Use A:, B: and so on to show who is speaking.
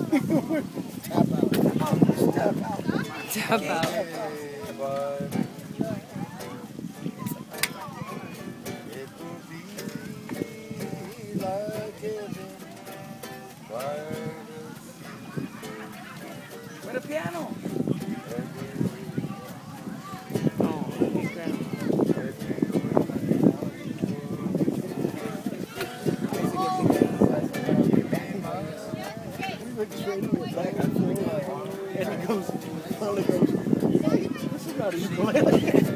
A: Tap out. Step out.
B: Tap out.
C: Hey, bud. It will be like heaven.
B: Where the piano? Oh, he's down.
A: We look straight in the back and forth, and he goes, this is not a